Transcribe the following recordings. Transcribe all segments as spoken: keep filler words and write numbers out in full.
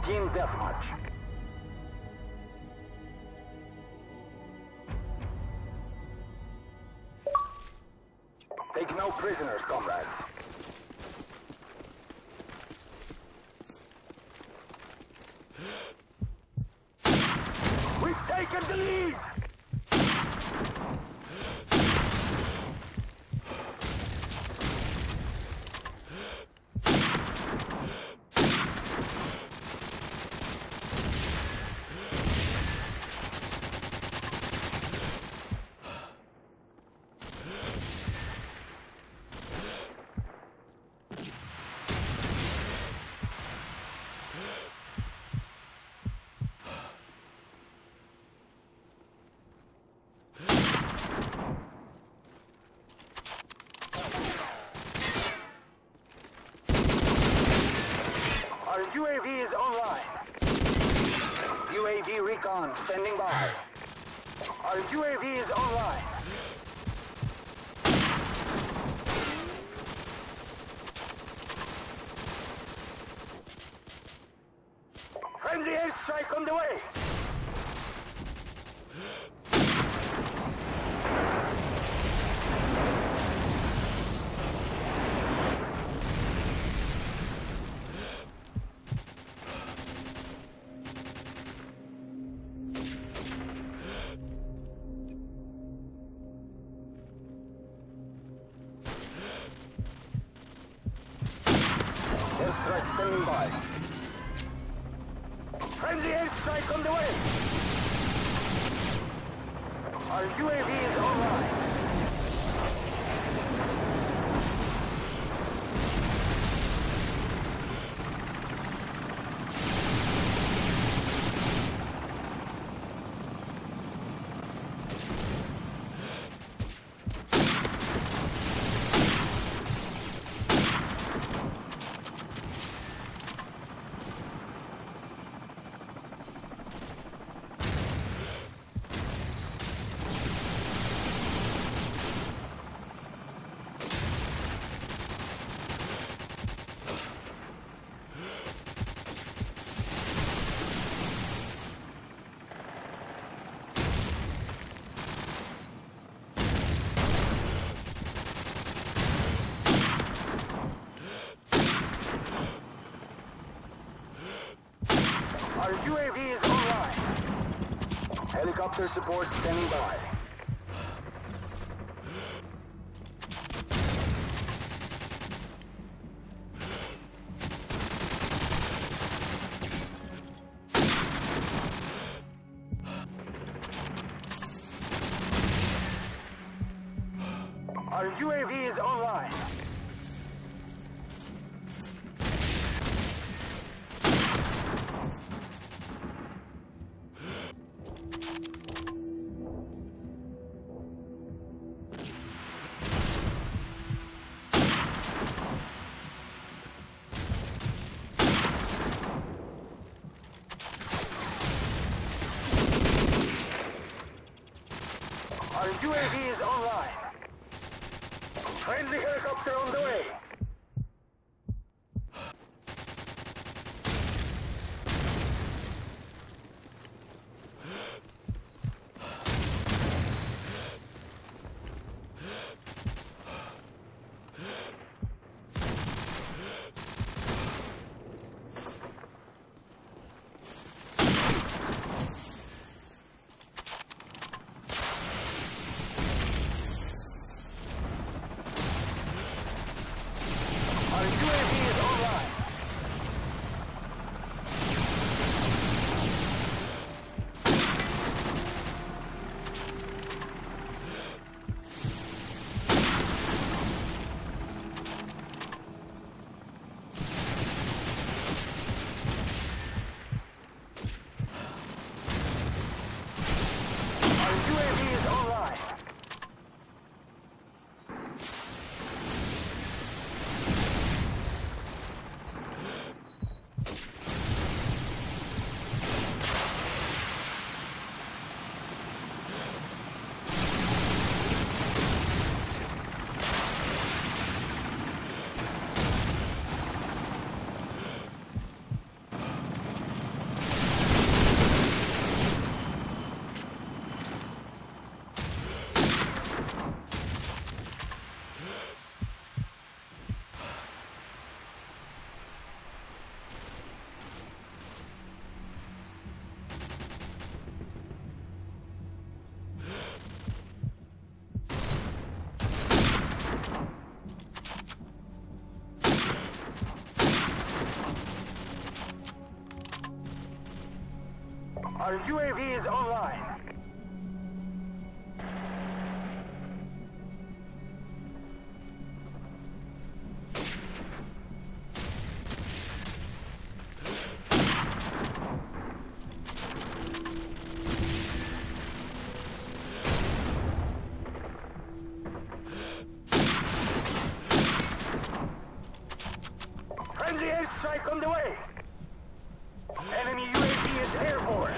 Team deathmatch. Take no prisoners, comrades. We've taken the lead! U A V is online. U A V recon standing by. Our U A V is online. Friendly airstrike on the way. Airstrike standing by. Friendly airstrike on the way. Our U A V is online. Our U A V is online. Helicopter support standing by. Our U A V is online. Our U A V is online. Friendly helicopter on the way. Our U A V is online. Our U A V is online. Our U A V is online. Friendly airstrike on the way. Enemy U A V is airborne.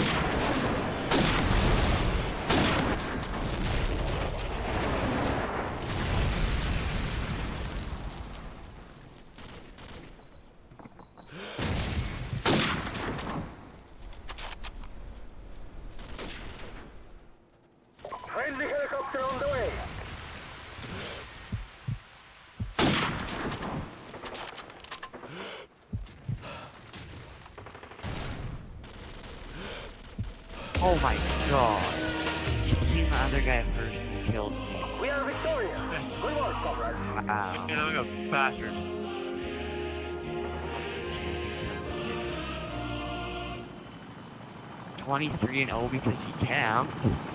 Friendly helicopter on the way. Oh my god. You see my other guy first and killed me. We are victorious. Good work, comrades. Wow. You know, go faster. twenty-three and oh because he camped.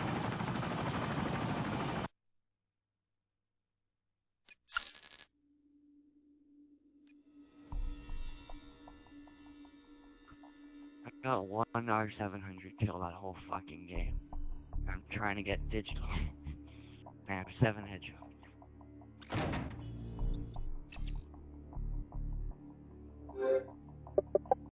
I got one R seven hundred kill that whole fucking game. I'm trying to get digital. I have seven headshots.